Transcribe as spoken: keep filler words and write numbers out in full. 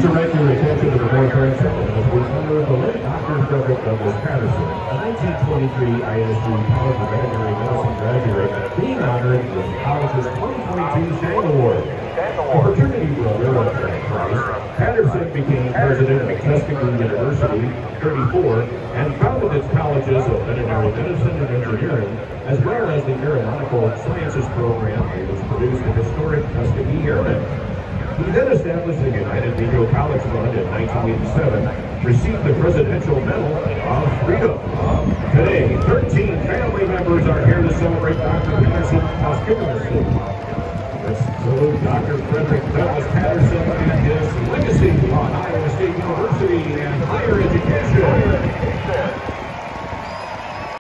Please direct your attention to the more current section as we honor the late Doctor Frederick Douglass Patterson, a nineteen twenty-three I S D College of Veterinary Medicine graduate, being honored with the college's twenty twenty-two Shang Award. A fraternity brother of Frank Price, Patterson became president of Tuskegee University in thirty-four and founded its colleges of veterinary medicine and engineering, as well as the aeronautical sciences program that was produced the historic Tuskegee Airmen. He then established the United Negro College Fund in nineteen eighty-seven, received the Presidential Medal of Freedom. Today, thirteen family members are here to celebrate Doctor Patterson's posthumous. Let's salute Doctor Frederick Douglass Patterson and his legacy on Iowa State University and higher education.